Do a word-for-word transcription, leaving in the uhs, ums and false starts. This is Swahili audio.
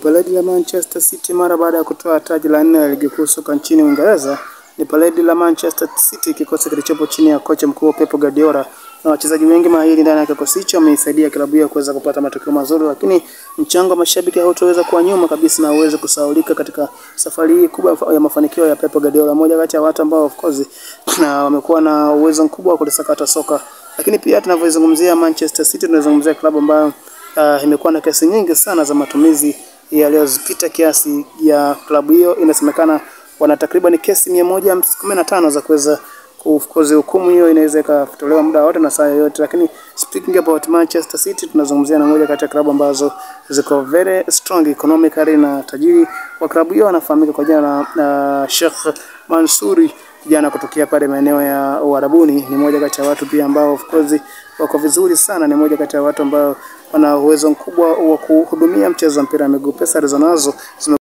Paredi la Manchester City mara baada ya kutoa taji la nne la ligi kuu soka nchini Uingereza. Ni paredi la Manchester City, kikosi kilichopo chini ya kocha mkuu Pep Guardiola na wachezaji wengi mahiri ndani ya kikosi hicho wameisaidia klabu hiyo kuweza kupata matokeo mazuri, lakini mchango wa mashabiki hautoweza kuwa nyuma kabisa na uweze kusahaulika katika safari hii kubwa ya mafanikio ya Pep Guardiola, mmoja kati ya watu ambao of course na wamekuwa na uwezo mkubwa wa kulisakata soka. Lakini pia tunavyozungumzia Manchester City tunazungumzia klabu ambayo uh, imekuwa na kesi nyingi sana za matumizi yaliyozipita kiasi ya klabu hiyo. Inasemekana wana takriban kesi mia moja kumi na tano za kuweza kufukuza hukumu hiyo, inaweza ikatolewa muda wote na saa yoyote. Lakini speaking about Manchester City, tunazungumzia na moja kati ya klabu ambazo ziko very strong economically, na tajiri wa klabu hiyo anafahamika kwa jina la uh, Sheikh Mansuri, kijana kutokea pale maeneo ya Uarabuni. Ni moja kati ya watu pia ambao of course wako vizuri sana, ni moja kati ya watu ambao wana uwezo mkubwa wa kuhudumia mchezo wa mpira wa miguu. Pesa alizonazo